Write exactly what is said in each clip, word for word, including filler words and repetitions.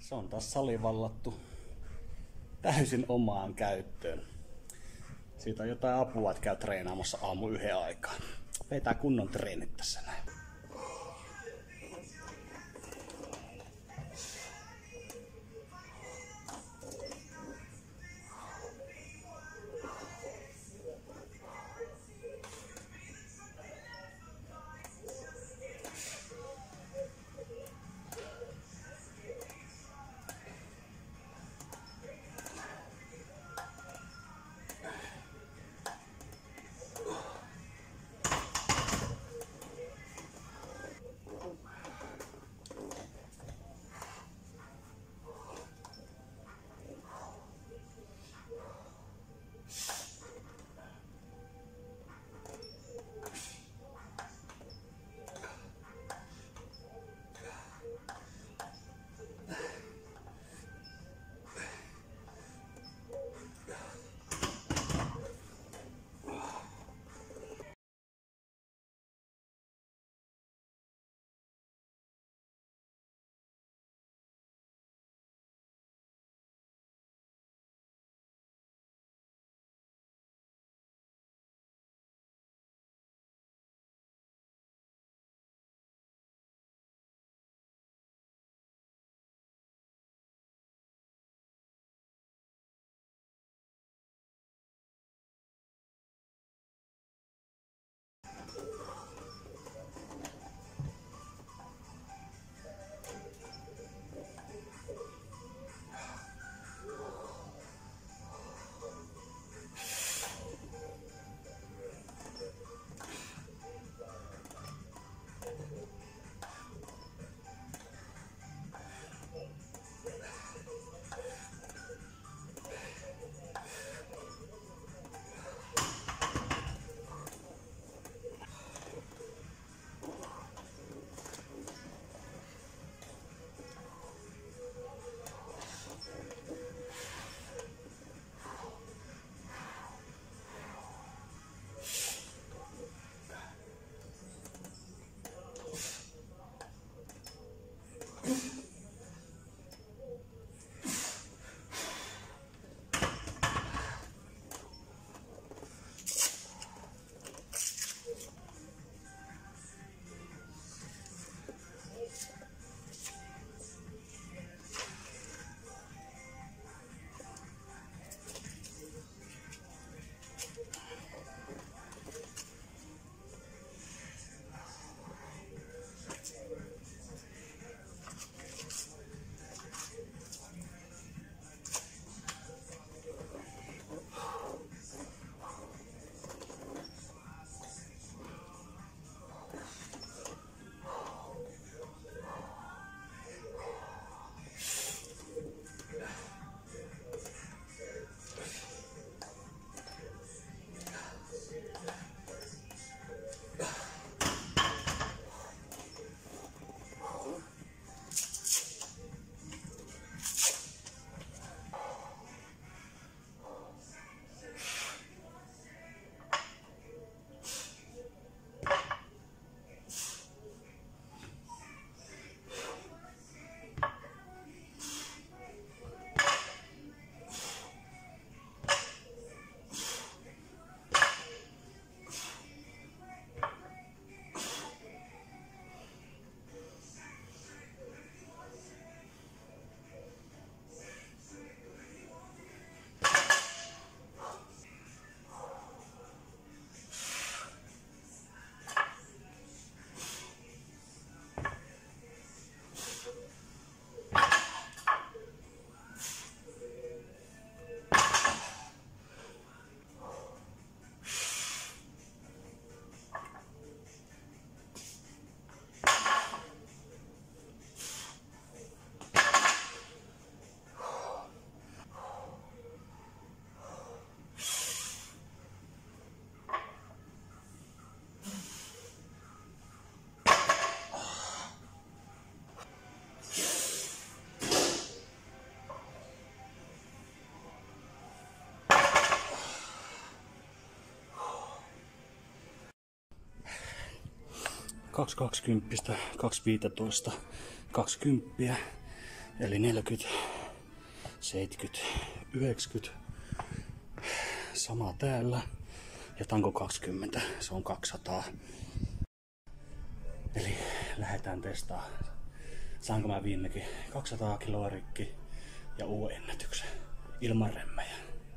Se on taas salivallattu täysin omaan käyttöön. Siitä on jotain apua, että käy treenaamassa aamu yhden aikaan. Vetää kunnon treenit tässä näin. kaksi kaksikymppistä, kaksi viisitoista, kaksikymmentä. Eli neljäkymmentä, seitsemänkymmentä, yhdeksänkymmentä. Sama täällä. Ja tanko kaksikymmentä, se on kaksisataa. Eli lähdetään testaamaan. Saanko mä viimekin kaksisataa kiloa rikki ja uuden ennätyksen ilman remmejä.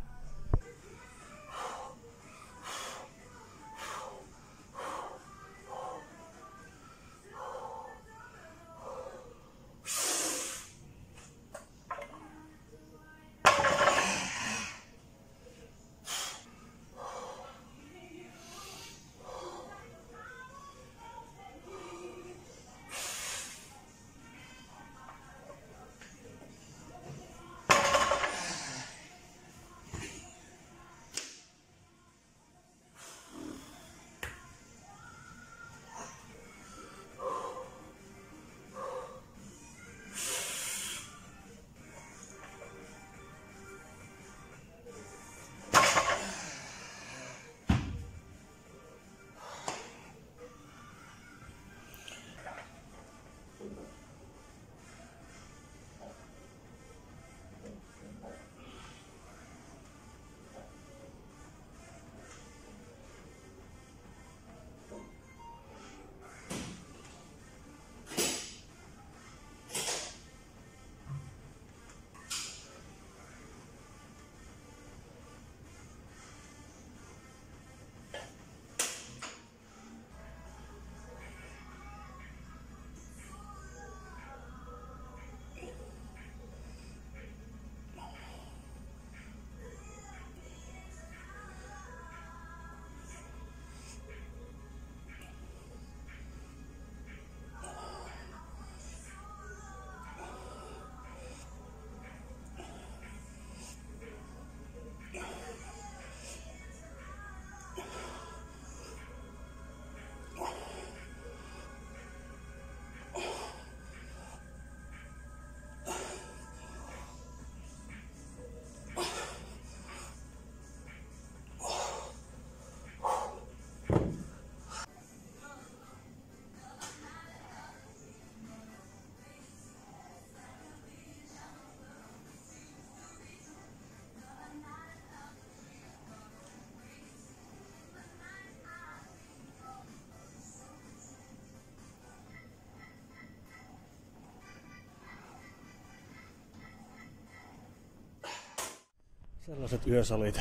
Sellaiset yösalit.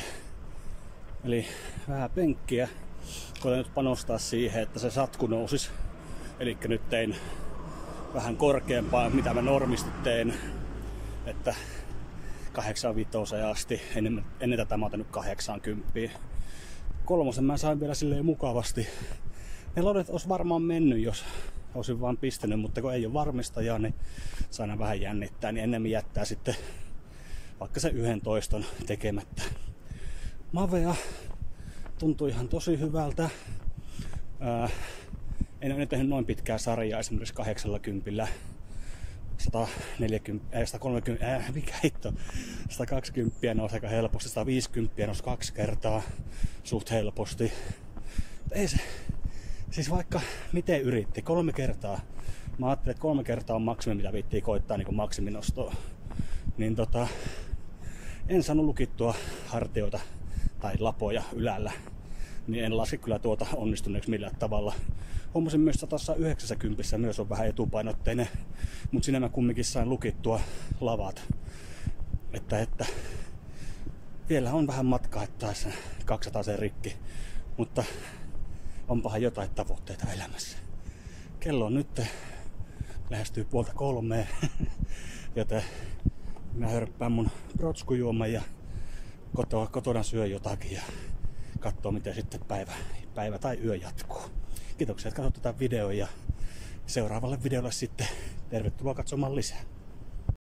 Eli vähän penkkiä. Koitan nyt panostaa siihen, että se satku nousisi. Eli nyt tein vähän korkeampaa, mitä mä normisti tein. Että kahdeksankymmentäviisi asti. Ennen, ennen tätä mä oon tehnyt kahdeksankymmentä. Kolmosen mä sain vielä silleen mukavasti. Ne lodet olisi varmaan mennyt, jos olisin vaan pistänyt, mutta kun ei ole varmistajaa, niin saa aina vähän jännittää, niin ennemmin jättää sitten vaikka se yhdentoiston tekemättä. Mavea tuntui ihan tosi hyvältä. Ää, en ole tehnyt noin pitkää sarjaa, esimerkiksi kahdeksankymmentä, sata neljäkymmentä, äh, sata kolmekymmentä, äh, mikä hitto, sata kaksikymmentä nousi aika helposti, sata viisikymmentä nousi kaksi kertaa suht helposti. Ei se, siis vaikka miten yritti, kolme kertaa. Mä ajattelin, että kolme kertaa on maksimi, mitä viittii koittaa niin kuin maksiminostoa. Niin tota, en saanut lukittua hartioita tai lapoja ylällä, niin en laske kyllä tuota onnistuneeksi millään tavalla. Huomasin myös, että tuossa yhdeksänkymmentä myös on vähän etupainotteinen, mutta siinä mä kumminkin sain lukittua lavat. Että, että vielä on vähän matkaa, että taisi kaksisataa sen rikki, mutta onpahan jotain tavoitteita elämässä. Kello on nyt, lähestyy puolta kolmeen, joten mä hörppään mun protskujuoman ja kotona, kotona syö jotakin ja katsoo miten sitten päivä, päivä tai yö jatkuu. Kiitoksia, että katsot tätä videoa ja seuraavalle videolle sitten tervetuloa katsomaan lisää.